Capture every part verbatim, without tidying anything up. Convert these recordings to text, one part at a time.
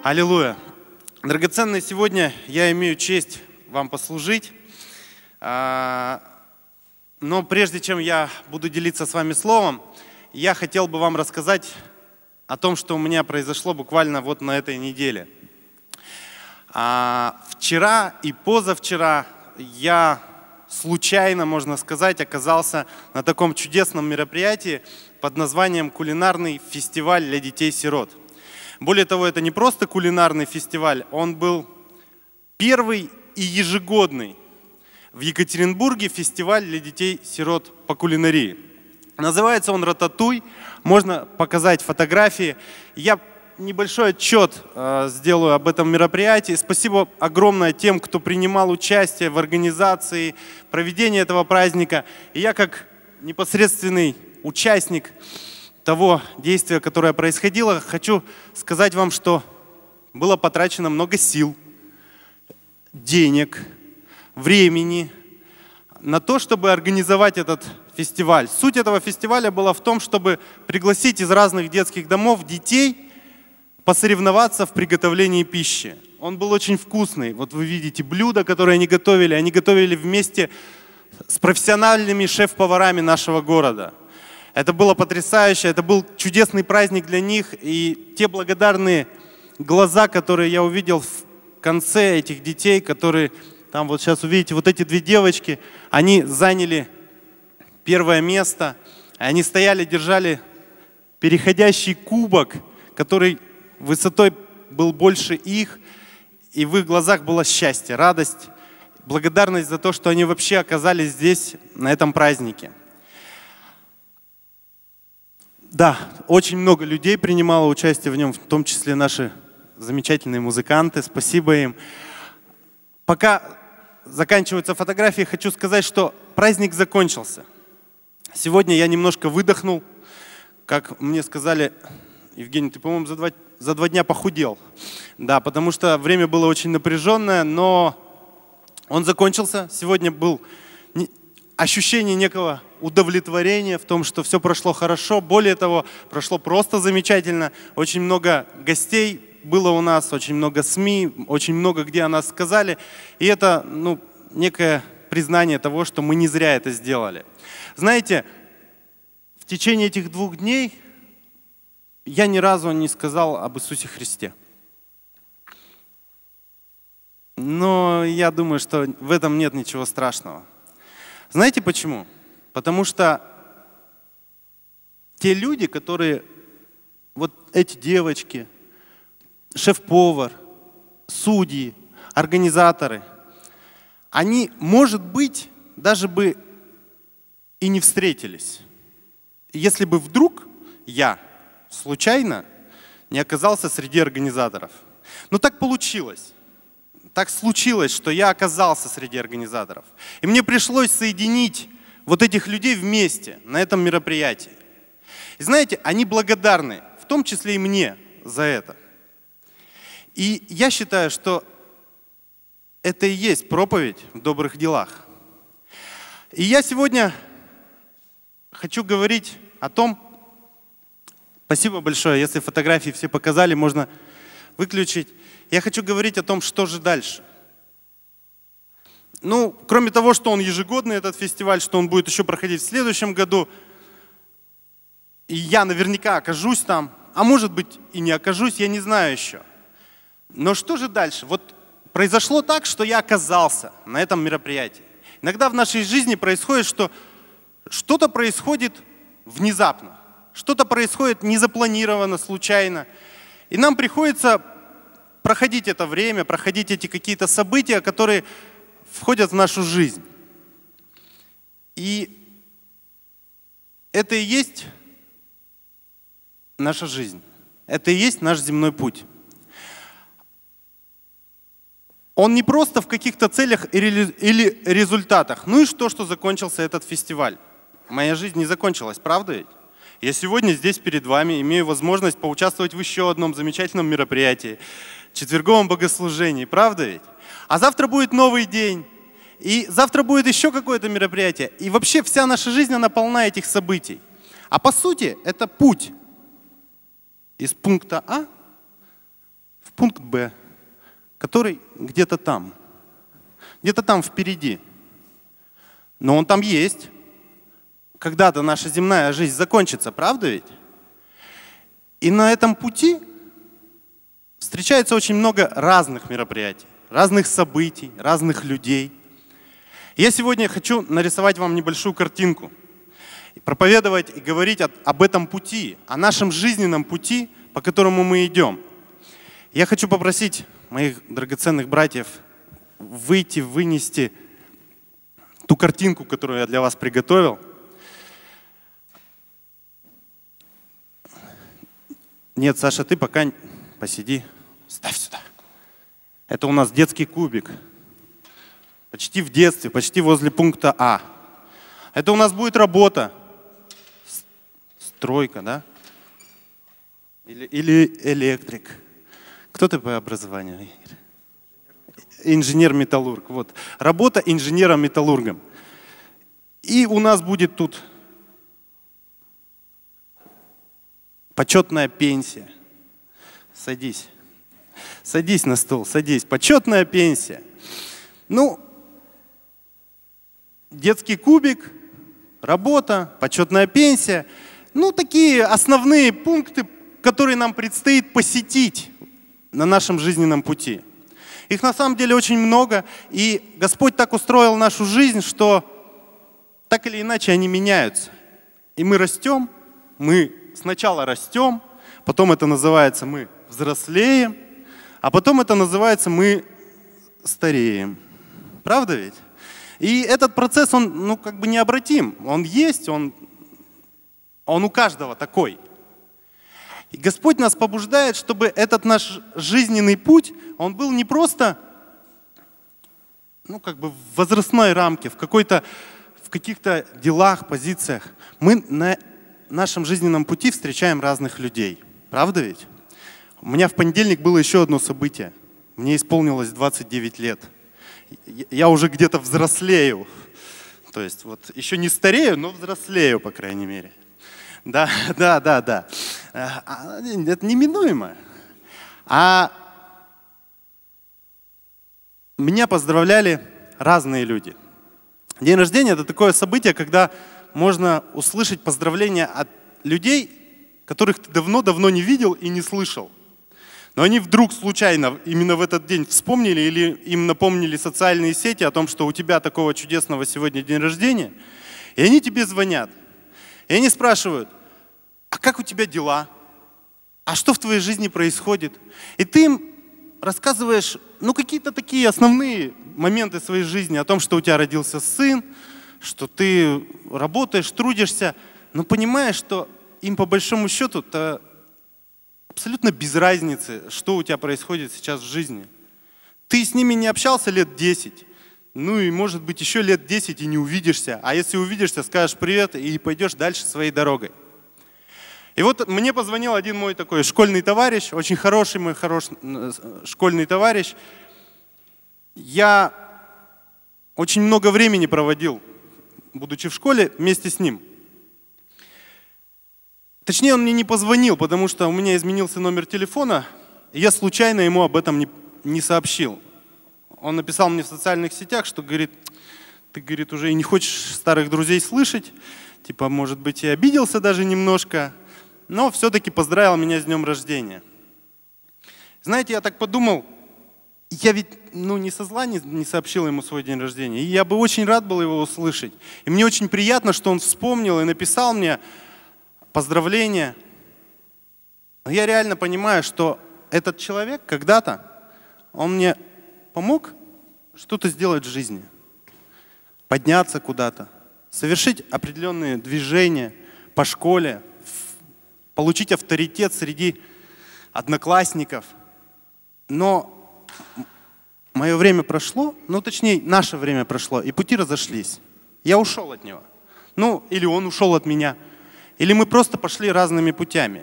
Аллилуйя. Драгоценные, сегодня я имею честь вам послужить. Но прежде чем я буду делиться с вами словом, я хотел бы вам рассказать о том, что у меня произошло буквально вот на этой неделе. Вчера и позавчера я случайно, можно сказать, оказался на таком чудесном мероприятии под названием «Кулинарный фестиваль для детей-сирот». Более того, это не просто кулинарный фестиваль, он был первый и ежегодный в Екатеринбурге фестиваль для детей-сирот по кулинарии. Называется он «Рататуй», можно показать фотографии. Я небольшой отчет э, сделаю об этом мероприятии. Спасибо огромное тем, кто принимал участие в организации проведения этого праздника. И я как непосредственный участник того действия, которое происходило, хочу сказать вам, что было потрачено много сил, денег, времени на то, чтобы организовать этот фестиваль. Суть этого фестиваля была в том, чтобы пригласить из разных детских домов детей посоревноваться в приготовлении пищи. Он был очень вкусный. Вот вы видите блюда, которые они готовили. Они готовили вместе с профессиональными шеф-поварами нашего города. Это было потрясающе, это был чудесный праздник для них. И те благодарные глаза, которые я увидел в конце этих детей, которые там вот сейчас увидите, вот эти две девочки, они заняли первое место. Они стояли, держали переходящий кубок, который высотой был больше их. И в их глазах было счастье, радость, благодарность за то, что они вообще оказались здесь, на этом празднике. Да, очень много людей принимало участие в нем, в том числе наши замечательные музыканты. Спасибо им. Пока заканчиваются фотографии, хочу сказать, что праздник закончился. Сегодня я немножко выдохнул. Как мне сказали, Евгений, ты, по-моему, за два, за два дня похудел. Да, потому что время было очень напряженное, но он закончился. Сегодня был ощущение некого удовлетворения в том, что все прошло хорошо. Более того, прошло просто замечательно. Очень много гостей было у нас, очень много СМИ, очень много где о нас сказали. И это ну, некое признание того, что мы не зря это сделали. Знаете, в течение этих двух дней я ни разу не сказал об Иисусе Христе. Но я думаю, что в этом нет ничего страшного. Знаете почему? Потому что те люди, которые, вот эти девочки, шеф-повар, судьи, организаторы, они, может быть, даже бы и не встретились, если бы вдруг я случайно не оказался среди организаторов. Но так получилось. Так случилось, что я оказался среди организаторов. И мне пришлось соединить вот этих людей вместе на этом мероприятии. И знаете, они благодарны, в том числе и мне, за это. И я считаю, что это и есть проповедь в добрых делах. И я сегодня хочу говорить о том, спасибо большое, если фотографии все показали, можно выключить. Я хочу говорить о том, что же дальше. Ну, кроме того, что он ежегодный, этот фестиваль, что он будет еще проходить в следующем году, и я наверняка окажусь там, а может быть и не окажусь, я не знаю еще. Но что же дальше? Вот произошло так, что я оказался на этом мероприятии. Иногда в нашей жизни происходит, что что-то происходит внезапно, что-то происходит незапланированно, случайно, и нам приходится проходить это время, проходить эти какие-то события, которые входят в нашу жизнь. И это и есть наша жизнь. Это и есть наш земной путь. Он не просто в каких-то целях или результатах. Ну и что, что закончился этот фестиваль? Моя жизнь не закончилась, правда ведь? Я сегодня здесь перед вами имею возможность поучаствовать в еще одном замечательном мероприятии, четверговом богослужении, правда ведь? А завтра будет новый день, и завтра будет еще какое-то мероприятие. И вообще вся наша жизнь, она полна этих событий. А по сути, это путь из пункта А в пункт Б, который где-то там, где-то там впереди. Но он там есть. Когда-то наша земная жизнь закончится, правда ведь? И на этом пути встречается очень много разных мероприятий, разных событий, разных людей. Я сегодня хочу нарисовать вам небольшую картинку, проповедовать и говорить об этом пути, о нашем жизненном пути, по которому мы идем. Я хочу попросить моих драгоценных братьев выйти, вынести ту картинку, которую я для вас приготовил. Нет, Саша, ты пока посиди. Ставь сюда. Это у нас детский кубик. Почти в детстве, почти возле пункта А. Это у нас будет работа. Стройка, да? Или, или электрик. Кто ты по образованию? Инженер-металлург. Вот. Работа инженером-металлургом. И у нас будет тут почетная пенсия. Садись. Садись на стол, садись. Почетная пенсия. Ну, детский кубик, работа, почетная пенсия. Ну, такие основные пункты, которые нам предстоит посетить на нашем жизненном пути. Их на самом деле очень много, и Господь так устроил нашу жизнь, что так или иначе они меняются. И мы растем, мы сначала растем, потом это называется мы взрослеем, а потом это называется мы стареем. Правда ведь? И этот процесс, он ну, как бы необратим. Он есть, он, он у каждого такой. И Господь нас побуждает, чтобы этот наш жизненный путь, он был не просто ну, как бы в возрастной рамке, в, какой-то, в каких-то делах, позициях. Мы на нашем жизненном пути встречаем разных людей. Правда ведь? У меня в понедельник было еще одно событие. Мне исполнилось двадцать девять лет. Я уже где-то взрослею. То есть вот еще не старею, но взрослею, по крайней мере. Да, да, да, да. Это неминуемо. А меня поздравляли разные люди. День рождения – это такое событие, когда можно услышать поздравления от людей, которых ты давно-давно не видел и не слышал. Но они вдруг случайно именно в этот день вспомнили или им напомнили социальные сети о том, что у тебя такого чудесного сегодня день рождения, и они тебе звонят. И они спрашивают, а как у тебя дела? А что в твоей жизни происходит? И ты им рассказываешь ну, какие-то такие основные моменты своей жизни о том, что у тебя родился сын, что ты работаешь, трудишься, но понимаешь, что им по большому счету-то абсолютно без разницы, что у тебя происходит сейчас в жизни. Ты с ними не общался лет десять, ну и может быть еще лет десять и не увидишься, а если увидишься, скажешь привет и пойдешь дальше своей дорогой. И вот мне позвонил один мой такой школьный товарищ, очень хороший мой хороший школьный товарищ. Я очень много времени проводил, будучи в школе, вместе с ним. Точнее, он мне не позвонил, потому что у меня изменился номер телефона, и я случайно ему об этом не, не сообщил. Он написал мне в социальных сетях, что, говорит, ты, говорит, уже и не хочешь старых друзей слышать, типа, может быть, и обиделся даже немножко, но все-таки поздравил меня с днем рождения. Знаете, я так подумал, я ведь ну, не со зла не, не сообщил ему свой день рождения, и я бы очень рад был его услышать. И мне очень приятно, что он вспомнил и написал мне поздравления. Но я реально понимаю, что этот человек когда-то, он мне помог что-то сделать в жизни, подняться куда-то, совершить определенные движения по школе, получить авторитет среди одноклассников. Но мое время прошло, ну точнее наше время прошло, и пути разошлись. Я ушел от него. Ну или он ушел от меня. Или мы просто пошли разными путями.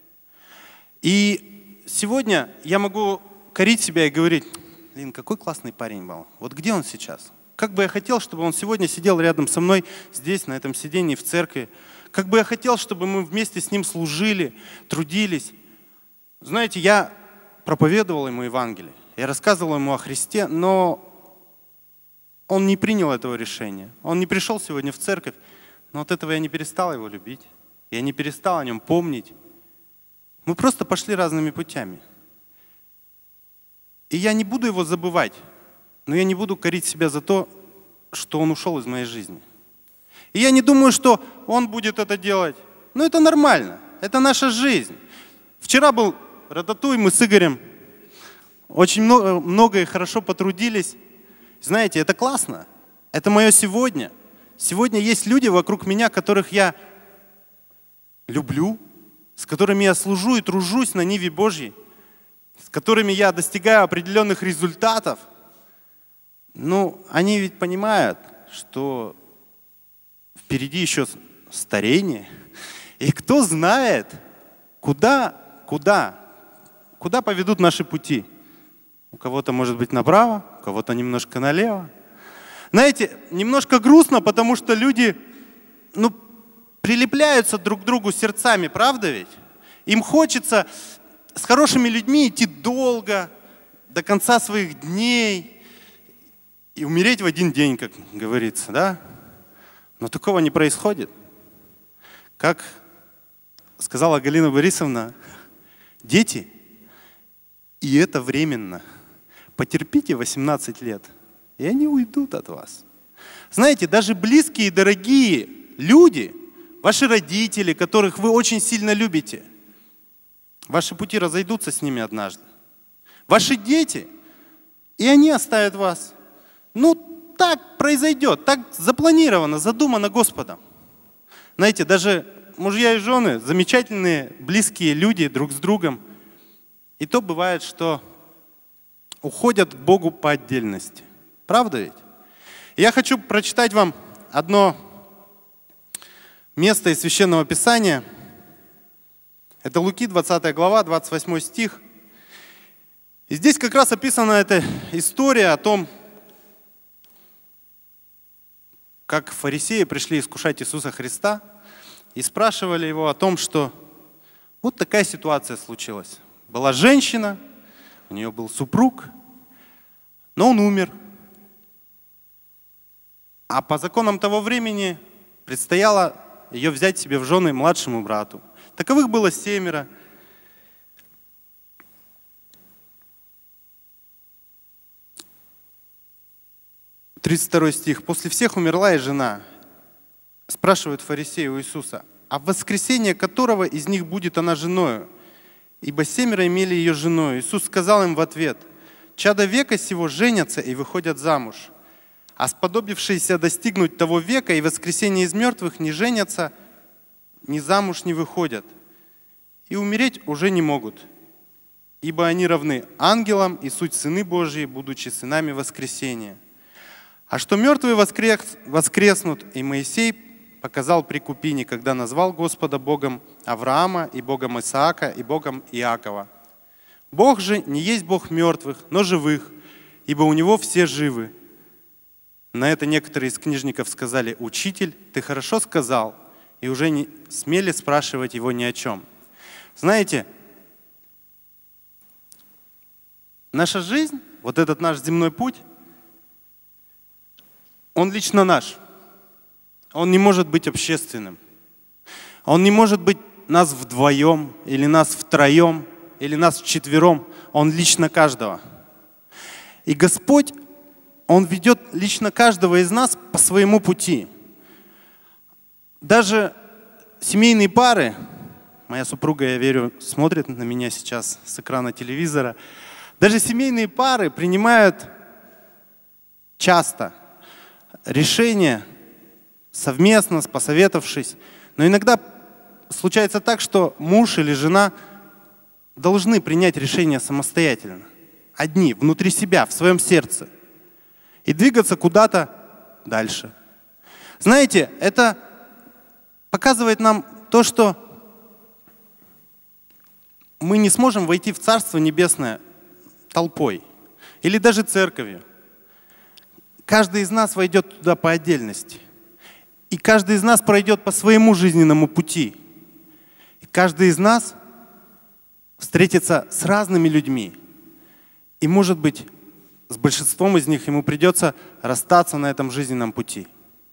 И сегодня я могу корить себя и говорить, блин, какой классный парень был. Вот где он сейчас? Как бы я хотел, чтобы он сегодня сидел рядом со мной здесь, на этом сидении в церкви. Как бы я хотел, чтобы мы вместе с ним служили, трудились. Знаете, я проповедовал ему Евангелие, я рассказывал ему о Христе, но он не принял этого решения. Он не пришел сегодня в церковь, но от этого я не перестал его любить. Я не перестал о нем помнить. Мы просто пошли разными путями. И я не буду его забывать, но я не буду корить себя за то, что он ушел из моей жизни. И я не думаю, что он будет это делать. Но это нормально, это наша жизнь. Вчера был Рататуй, мы с Игорем очень много, много и хорошо потрудились. Знаете, это классно, это мое сегодня. Сегодня есть люди вокруг меня, которых я люблю, с которыми я служу и тружусь на ниве Божьей, с которыми я достигаю определенных результатов. Ну, они ведь понимают, что впереди еще старение. И кто знает, куда, куда, куда поведут наши пути. У кого-то, может быть, направо, у кого-то немножко налево. Знаете, немножко грустно, потому что люди, ну, прилепляются друг к другу сердцами, правда ведь? Им хочется с хорошими людьми идти долго, до конца своих дней и умереть в один день, как говорится, да? Но такого не происходит. Как сказала Галина Борисовна, дети, и это временно. Потерпите восемнадцать лет, и они уйдут от вас. Знаете, даже близкие и дорогие люди, ваши родители, которых вы очень сильно любите, ваши пути разойдутся с ними однажды. Ваши дети, и они оставят вас. Ну, так произойдет, так запланировано, задумано Господом. Знаете, даже мужья и жены, замечательные, близкие люди друг с другом, и то бывает, что уходят к Богу по отдельности. Правда ведь? И я хочу прочитать вам одно место из Священного Писания. Это Луки, двадцатая глава, двадцать восьмой стих. И здесь как раз описана эта история о том, как фарисеи пришли искушать Иисуса Христа и спрашивали его о том, что вот такая ситуация случилась. Была женщина, у нее был супруг, но он умер. А по законам того времени предстояло ее взять себе в жены младшему брату. Таковых было семеро. тридцать второй стих. «После всех умерла и жена». Спрашивают фарисеи у Иисуса, «А в воскресенье которого из них будет она женою? Ибо семеро имели ее женою». Иисус сказал им в ответ, «Чада века сего женятся и выходят замуж, а сподобившиеся достигнуть того века и воскресения из мертвых не женятся, ни замуж не выходят, и умереть уже не могут, ибо они равны ангелам и суть сыны Божьи, будучи сынами воскресения. А что мертвые воскрес, воскреснут, и Моисей показал при Купине, когда назвал Господа Богом Авраама и Богом Исаака и Богом Иакова. Бог же не есть Бог мертвых, но живых, ибо у Него все живы». На это некоторые из книжников сказали, «Учитель, ты хорошо сказал», и уже не смели спрашивать его ни о чем. Знаете, наша жизнь, вот этот наш земной путь, он лично наш. Он не может быть общественным. Он не может быть нас вдвоем, или нас втроем, или нас вчетвером. Он лично каждого. И Господь, Он ведет лично каждого из нас по своему пути. Даже семейные пары, моя супруга, я верю, смотрит на меня сейчас с экрана телевизора, даже семейные пары принимают часто решения совместно, посоветовавшись. Но иногда случается так, что муж или жена должны принять решение самостоятельно, одни, внутри себя, в своем сердце, и двигаться куда-то дальше. Знаете, это показывает нам то, что мы не сможем войти в Царство Небесное толпой или даже церковью. Каждый из нас войдет туда по отдельности. И каждый из нас пройдет по своему жизненному пути. И каждый из нас встретиться с разными людьми. И, может быть, с большинством из них ему придется расстаться на этом жизненном пути.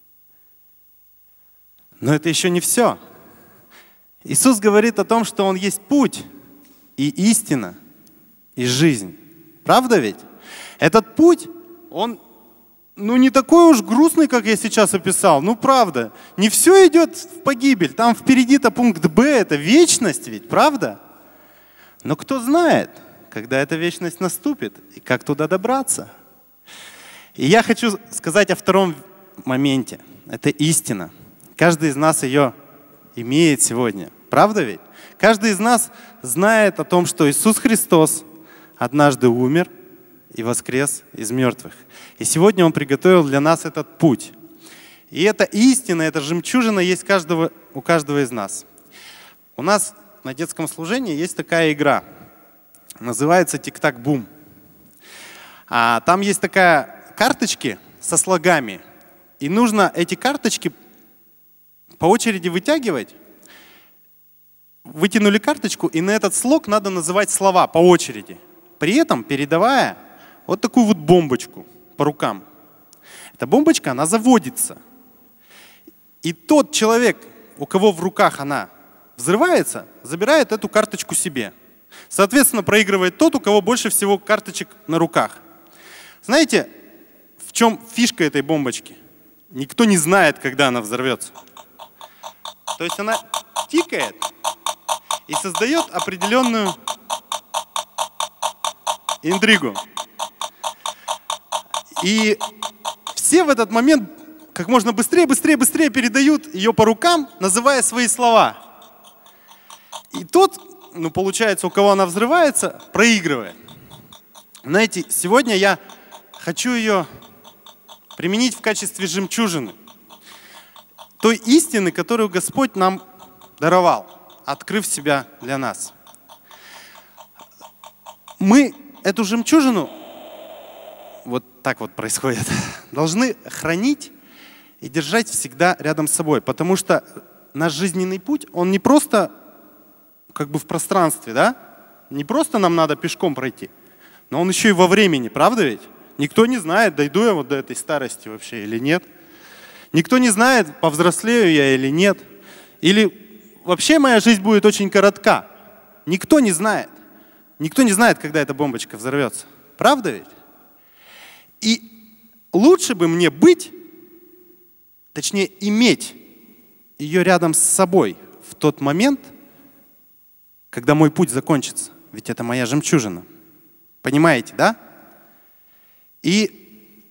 Но это еще не все. Иисус говорит о том, что Он есть путь и истина, и жизнь. Правда ведь? Этот путь, он ну, не такой уж грустный, как я сейчас описал. Ну, правда. Не все идет в погибель. Там впереди-то пункт Б, это вечность ведь, правда? Но кто знает, когда эта вечность наступит и как туда добраться. И я хочу сказать о втором моменте. Это истина. Каждый из нас ее имеет сегодня. Правда ведь? Каждый из нас знает о том, что Иисус Христос однажды умер и воскрес из мертвых. И сегодня Он приготовил для нас этот путь. И эта истина, эта жемчужина есть каждого, у каждого из нас. У нас на детском служении есть такая игра. Называется «Тик-так-бум». А там есть такая карточки со слогами. И нужно эти карточки по очереди вытягивать. Вытянули карточку, и на этот слог надо называть слова по очереди. При этом передавая вот такую вот бомбочку по рукам. Эта бомбочка, она заводится. И тот человек, у кого в руках она взрывается, забирает эту карточку себе. Соответственно, проигрывает тот, у кого больше всего карточек на руках. Знаете, в чем фишка этой бомбочки? Никто не знает, когда она взорвется. То есть она тикает и создает определенную интригу. И все в этот момент как можно быстрее, быстрее, быстрее передают ее по рукам, называя свои слова. И тот, ну получается, у кого она взрывается, проигрывает. Знаете, сегодня я хочу ее применить в качестве жемчужины. Той истины, которую Господь нам даровал, открыв себя для нас. Мы эту жемчужину, вот так вот происходит, должны хранить и держать всегда рядом с собой, потому что наш жизненный путь, он не просто как бы в пространстве, да? Не просто нам надо пешком пройти, но он еще и во времени, правда ведь? Никто не знает, дойду я вот до этой старости вообще или нет. Никто не знает, повзрослею я или нет. Или вообще моя жизнь будет очень коротка. Никто не знает. Никто не знает, когда эта бомбочка взорвется. Правда ведь? И лучше бы мне быть, точнее иметь ее рядом с собой в тот момент, когда мой путь закончится. Ведь это моя жемчужина. Понимаете, да? И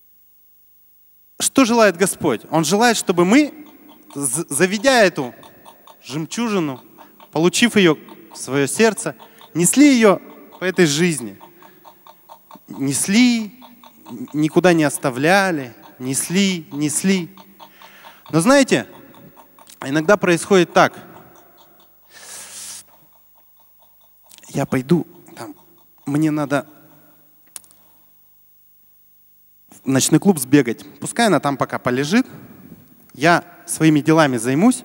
что желает Господь? Он желает, чтобы мы, заведя эту жемчужину, получив ее в свое сердце, несли ее по этой жизни. Несли, никуда не оставляли, несли, несли. Но знаете, иногда происходит так. Я пойду, там, мне надо в ночной клуб сбегать. Пускай она там пока полежит. Я своими делами займусь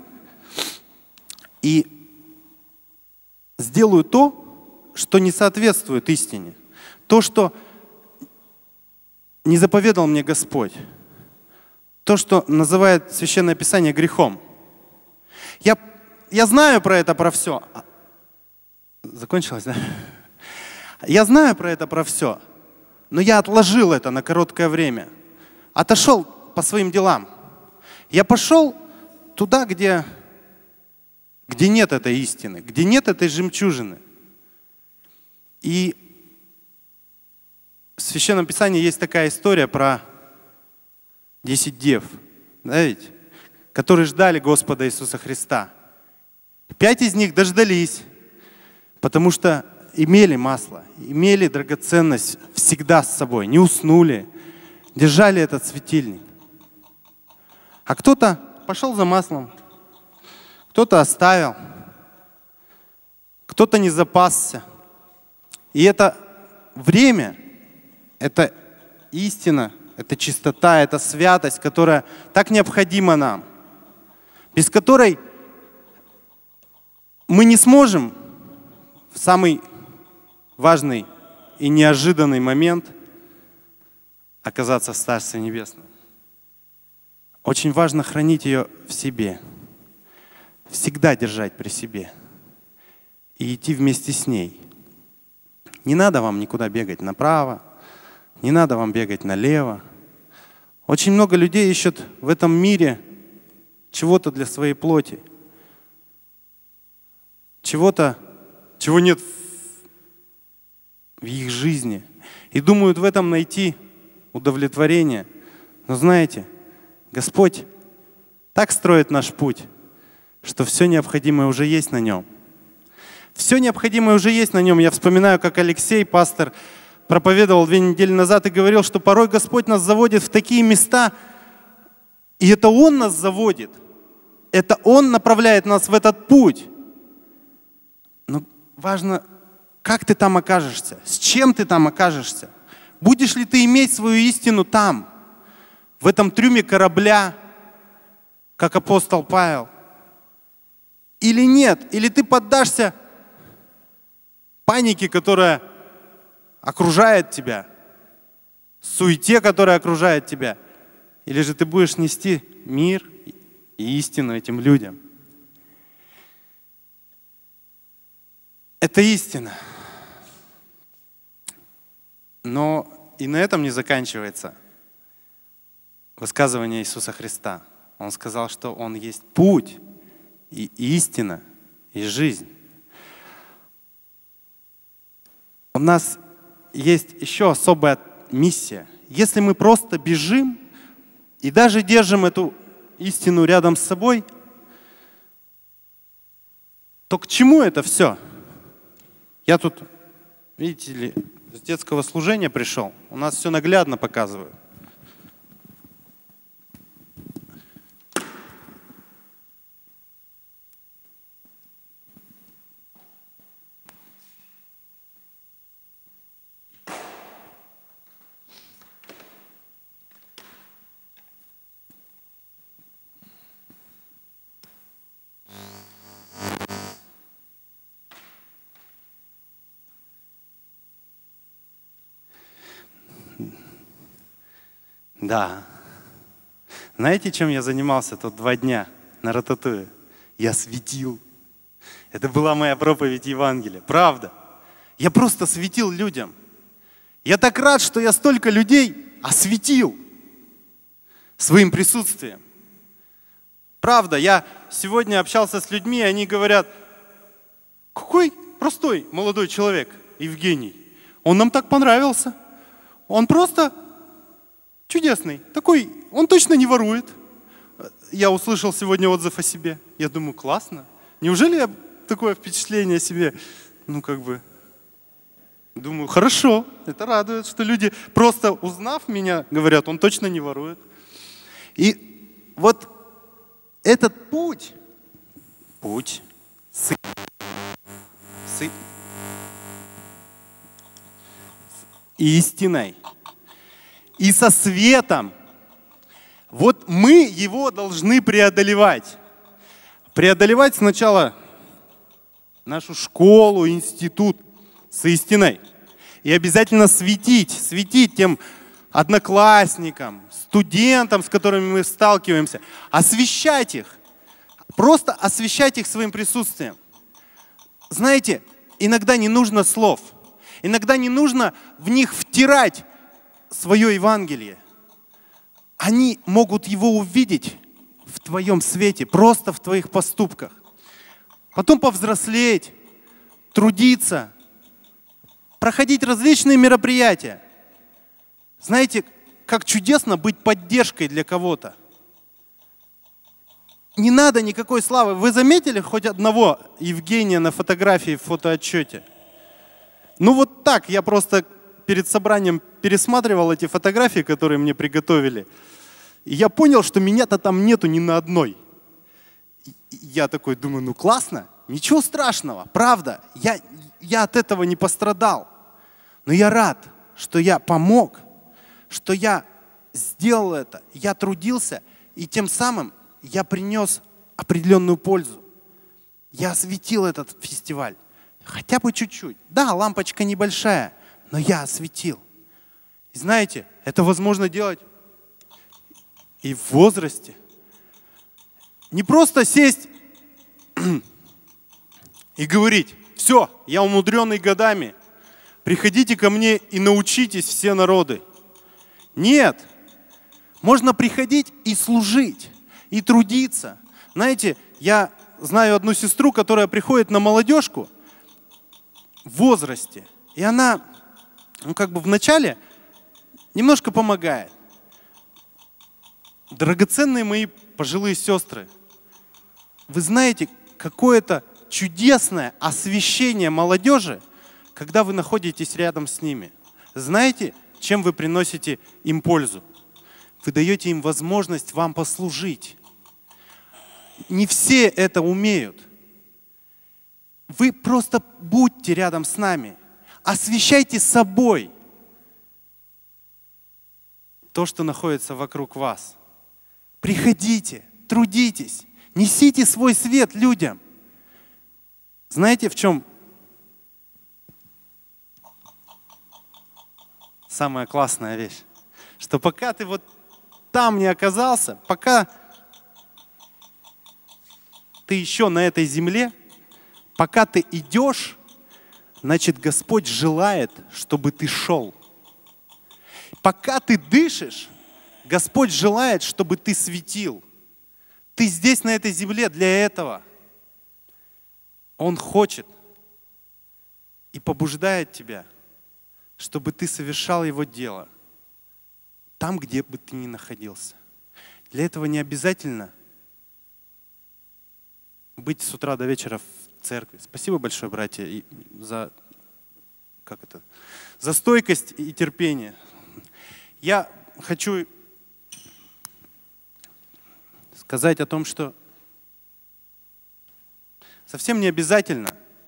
и сделаю то, что не соответствует истине. То, что не заповедал мне Господь. То, что называет Священное Писание грехом. Я, я знаю про это, про все. Закончилось, да? Я знаю про это, про все. Но я отложил это на короткое время. Отошел по своим делам. Я пошел туда, где, где нет этой истины, где нет этой жемчужины. И в Священном Писании есть такая история про десять дев, да ведь, которые ждали Господа Иисуса Христа. Пять из них дождались, потому что имели масло, имели драгоценность всегда с собой, не уснули, держали этот светильник. А кто-то пошел за маслом, кто-то оставил, кто-то не запасся. И это время, это истина, это чистота, это святость, которая так необходима нам, без которой мы не сможем в самый важный и неожиданный момент оказаться в Царстве Небесном. Очень важно хранить ее в себе, всегда держать при себе и идти вместе с ней. Не надо вам никуда бегать направо, не надо вам бегать налево. Очень много людей ищут в этом мире чего-то для своей плоти, чего-то, чего нет в их жизни, и думают в этом найти удовлетворение. Но знаете, Господь так строит наш путь, что все необходимое уже есть на нем. Все необходимое уже есть на нем. Я вспоминаю, как Алексей, пастор, проповедовал две недели назад и говорил, что порой Господь нас заводит в такие места, и это Он нас заводит. Это Он направляет нас в этот путь. Но важно, как ты там окажешься, с чем ты там окажешься. Будешь ли ты иметь свою истину там, в этом трюме корабля, как апостол Павел? Или нет? Или ты поддашься панике, которая окружает тебя, суете, которая окружает тебя? Или же ты будешь нести мир и истину этим людям? Это истина. Но и на этом не заканчивается высказывание Иисуса Христа. Он сказал, что Он есть путь и истина, и жизнь. У нас есть еще особая миссия. Если мы просто бежим и даже держим эту истину рядом с собой, то к чему это все? Я тут, видите ли, с детского служения пришел. У нас все наглядно показывают. Да. Знаете, чем я занимался тут два дня на Рататуе? Я светил. Это была моя проповедь Евангелия. Правда. Я просто светил людям. Я так рад, что я столько людей осветил своим присутствием. Правда, я сегодня общался с людьми, и они говорят: какой простой молодой человек, Евгений. Он нам так понравился. Он просто чудесный. Такой, он точно не ворует. Я услышал сегодня отзыв о себе. Я думаю, классно. Неужели я такое впечатление о себе, ну как бы, думаю, хорошо, это радует, что люди, просто узнав меня, говорят, он точно не ворует. И вот этот путь, путь с, с истиной и со светом, вот мы его должны преодолевать. Преодолевать сначала нашу школу, институт с истиной. И обязательно светить, светить тем одноклассникам, студентам, с которыми мы сталкиваемся. Освещать их. Просто освещать их своим присутствием. Знаете, иногда не нужно слов. Иногда не нужно в них втирать свое Евангелие. Они могут его увидеть в твоем свете, просто в твоих поступках. Потом повзрослеть, трудиться, проходить различные мероприятия. Знаете, как чудесно быть поддержкой для кого-то. Не надо никакой славы. Вы заметили хоть одного Евгения на фотографии в фотоотчете? Ну вот так, я просто перед собранием пересматривал эти фотографии, которые мне приготовили. И я понял, что меня-то там нету ни на одной. И я такой думаю, ну классно, ничего страшного, правда. Я, я от этого не пострадал. Но я рад, что я помог, что я сделал это, я трудился, и тем самым я принес определенную пользу. Я осветил этот фестиваль. Хотя бы чуть-чуть. Да, лампочка небольшая, но я осветил. И знаете, это возможно делать и в возрасте. Не просто сесть и говорить: все, я умудренный годами, приходите ко мне и научитесь все народы. Нет, можно приходить и служить, и трудиться. Знаете, я знаю одну сестру, которая приходит на молодежку в возрасте, и она, ну, как бы вначале немножко помогает. Драгоценные мои пожилые сестры, вы знаете, какое-то чудесное освещение молодежи, когда вы находитесь рядом с ними. Знаете, чем вы приносите им пользу? Вы даете им возможность вам послужить. Не все это умеют. Вы просто будьте рядом с нами. Освещайте собой то, что находится вокруг вас. Приходите, трудитесь, несите свой свет людям. Знаете, в чем самая классная вещь? Что пока ты вот там не оказался, пока ты еще на этой земле, пока ты идешь, значит, Господь желает, чтобы ты шел. Пока ты дышишь, Господь желает, чтобы ты светил. Ты здесь, на этой земле, для этого. Он хочет и побуждает тебя, чтобы ты совершал Его дело там, где бы ты ни находился. Для этого не обязательно быть с утра до вечера в церкви. Спасибо большое, братья, и за, как это, за стойкость и терпение. Я хочу сказать о том, что совсем не обязательно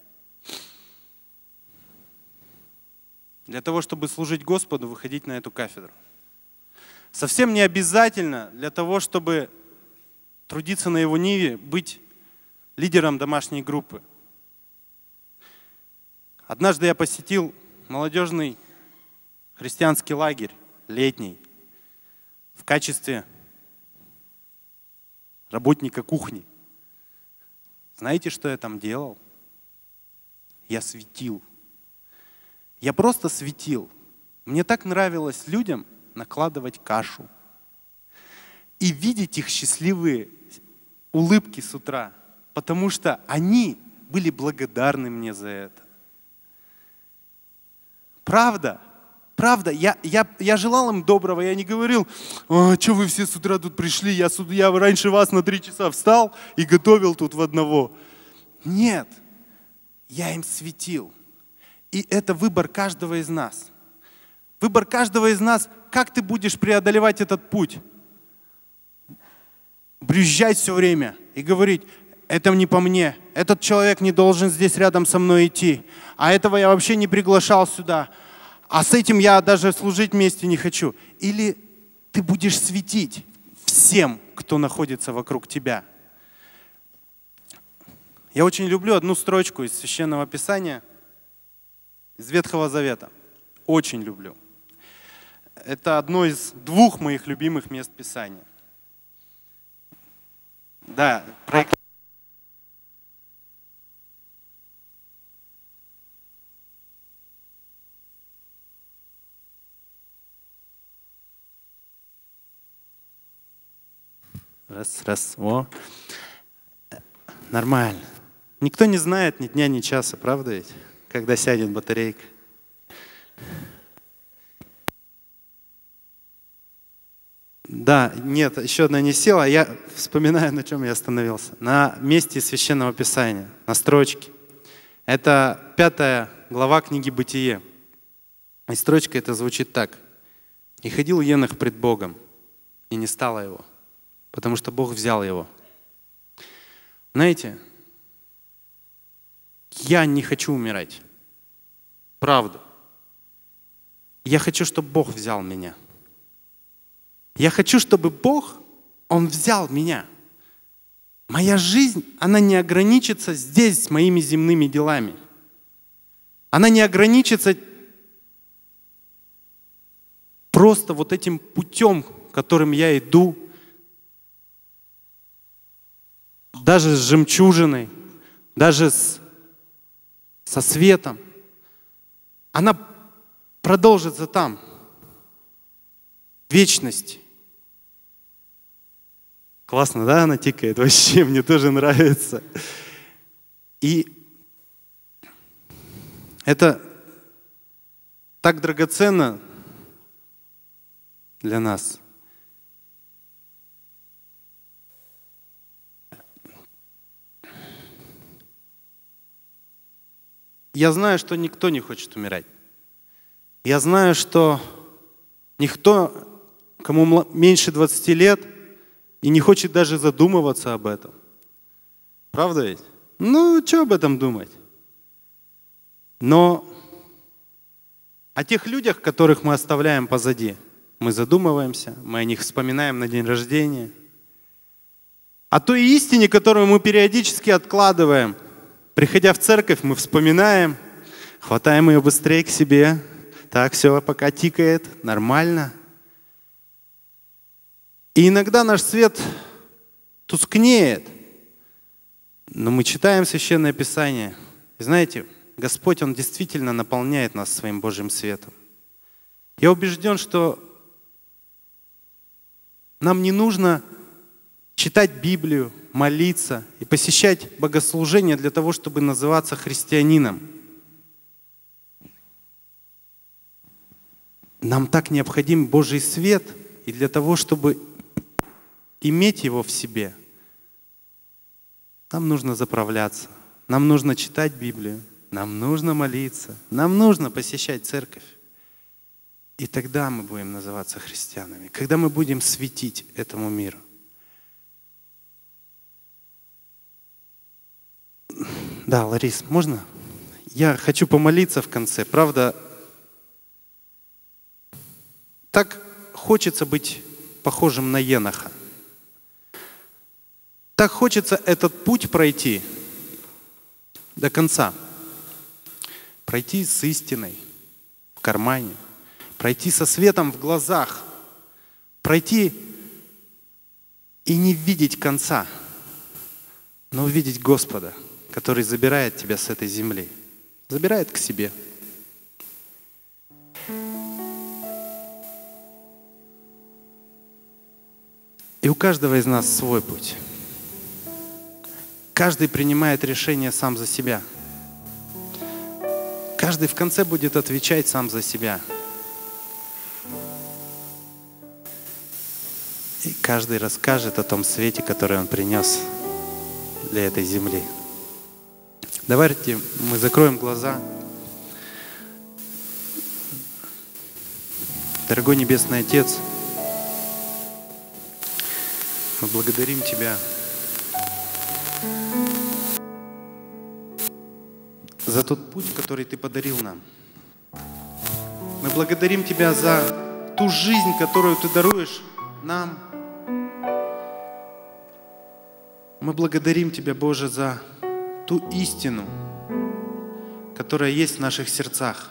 для того, чтобы служить Господу, выходить на эту кафедру. Совсем не обязательно для того, чтобы трудиться на Его ниве, быть лидером домашней группы. Однажды я посетил молодежный христианский лагерь, летний, в качестве работника кухни. Знаете, что я там делал? Я светил. Я просто светил. Мне так нравилось людям накладывать кашу и видеть их счастливые улыбки с утра, потому что они были благодарны мне за это. Правда, правда, я, я, я желал им доброго, я не говорил: а, что вы все с утра тут пришли, я, я раньше вас на три часа встал и готовил тут в одного. Нет, я им светил. И это выбор каждого из нас. Выбор каждого из нас, как ты будешь преодолевать этот путь. Брюзжать все время и говорить: это не по мне, этот человек не должен здесь рядом со мной идти, а этого я вообще не приглашал сюда, а с этим я даже служить вместе не хочу. Или ты будешь светить всем, кто находится вокруг тебя. Я очень люблю одну строчку из Священного Писания, из Ветхого Завета. Очень люблю. Это одно из двух моих любимых мест Писания. Да, про... Раз, раз, о. Нормально. Никто не знает ни дня, ни часа, правда ведь? Когда сядет батарейка. Да, нет, еще одна не села. Я вспоминаю, на чем я остановился. На месте Священного Писания, на строчке. Это пятая глава книги «Бытие». И строчка эта звучит так. «И ходил Енох пред Богом, и не стало его, потому что Бог взял его». Знаете, я не хочу умирать. Правда. Я хочу, чтобы Бог взял меня. Я хочу, чтобы Бог, Он взял меня. Моя жизнь, она не ограничится здесь моими земными делами. Она не ограничится просто вот этим путем, которым я иду, даже с жемчужиной, даже с, со светом. Она продолжится там, в вечности. Классно, да, она тикает? Вообще, мне тоже нравится. И это так драгоценно для нас. Я знаю, что никто не хочет умирать. Я знаю, что никто, кому меньше двадцати лет, и не хочет даже задумываться об этом. Правда ведь? Ну, что об этом думать? Но о тех людях, которых мы оставляем позади, мы задумываемся, мы о них вспоминаем на день рождения. О той истине, которую мы периодически откладываем. Приходя в церковь, мы вспоминаем, хватаем ее быстрее к себе. Так, все пока тикает, нормально. И иногда наш свет тускнеет, но мы читаем Священное Писание. И знаете, Господь, Он действительно наполняет нас своим Божьим светом. Я убежден, что нам не нужно читать Библию, молиться и посещать богослужения для того, чтобы называться христианином. Нам так необходим Божий свет, и для того, чтобы иметь его в себе, нам нужно заправляться, нам нужно читать Библию, нам нужно молиться, нам нужно посещать церковь. И тогда мы будем называться христианами, когда мы будем светить этому миру. Да, Ларис, можно? Я хочу помолиться в конце. Правда, так хочется быть похожим на Еноха. Так хочется этот путь пройти до конца. Пройти с истиной в кармане. Пройти со светом в глазах. Пройти и не видеть конца, но увидеть Господа, который забирает тебя с этой земли. Забирает к себе. И у каждого из нас свой путь. Каждый принимает решение сам за себя. Каждый в конце будет отвечать сам за себя. И каждый расскажет о том свете, который он принес для этой земли. Давайте мы закроем глаза. Дорогой Небесный Отец, мы благодарим Тебя за тот путь, который Ты подарил нам. Мы благодарим Тебя за ту жизнь, которую Ты даруешь нам. Мы благодарим Тебя, Боже, за ту истину, которая есть в наших сердцах.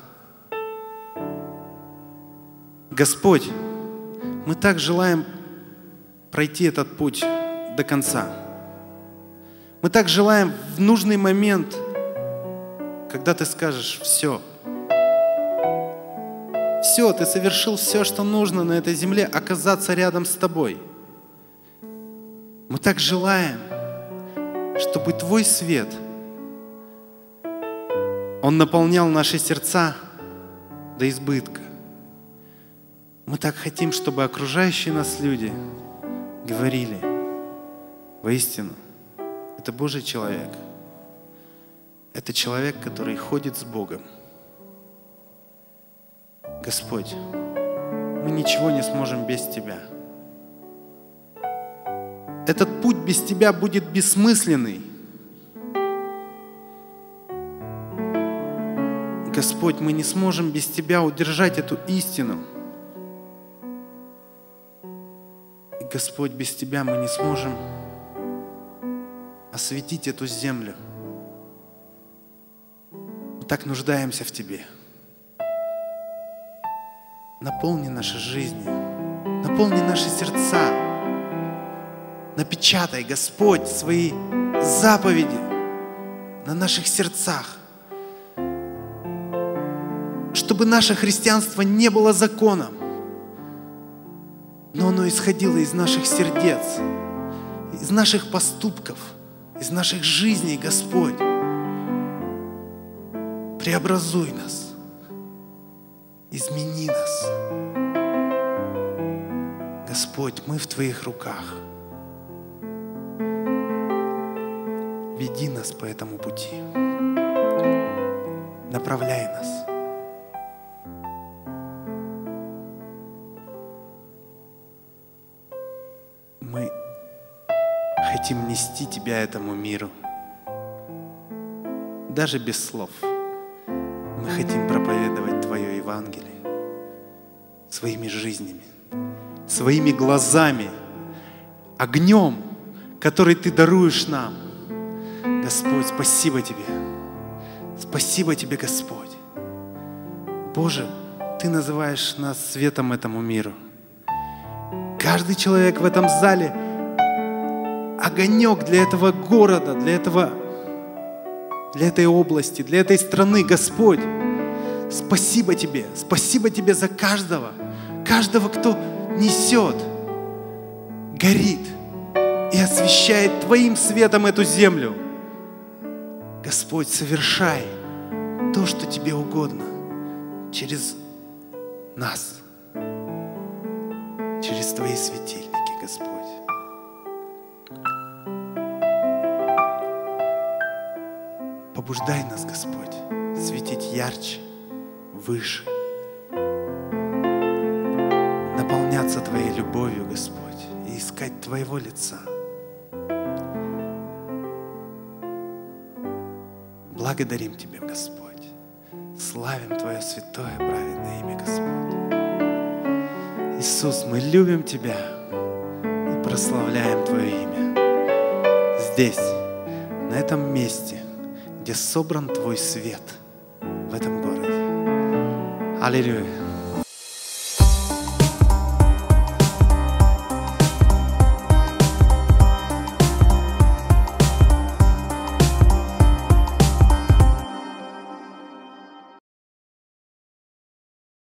Господь, мы так желаем пройти этот путь до конца. Мы так желаем в нужный момент, когда Ты скажешь: все, все, Ты совершил все, что нужно на этой земле, оказаться рядом с Тобой. Мы так желаем, чтобы Твой свет, он наполнял наши сердца до избытка. Мы так хотим, чтобы окружающие нас люди говорили: воистину, это Божий человек. Это человек, который ходит с Богом. Господь, мы ничего не сможем без Тебя. Этот путь без Тебя будет бессмысленный. Господь, мы не сможем без Тебя удержать эту истину. И, Господь, без Тебя мы не сможем осветить эту землю. Мы так нуждаемся в Тебе. Наполни наши жизни, наполни наши сердца. Напечатай, Господь, свои заповеди на наших сердцах, чтобы наше христианство не было законом, но оно исходило из наших сердец, из наших поступков, из наших жизней, Господь. Преобразуй нас, измени нас. Господь, мы в Твоих руках. Веди нас по этому пути. Направляй нас. Мы хотим нести Тебя этому миру. Даже без слов. Мы хотим проповедовать Твое Евангелие своими жизнями, своими глазами, огнем, который Ты даруешь нам. Господь, спасибо Тебе. Спасибо Тебе, Господь. Боже, Ты называешь нас светом этому миру. Каждый человек в этом зале огонек для этого города, для этого, для этой области, для этой страны. Господь, спасибо Тебе. Спасибо Тебе за каждого. Каждого, кто несет, горит и освещает Твоим светом эту землю. Господь, совершай то, что Тебе угодно через нас, через Твои светильники, Господь. Побуждай нас, Господь, светить ярче, выше, наполняться Твоей любовью, Господь, и искать Твоего лица. Благодарим Тебя, Господь. Славим Твое святое, праведное имя, Господь. Иисус, мы любим Тебя и прославляем Твое имя. Здесь, на этом месте, где собран Твой свет в этом городе. Аллилуйя.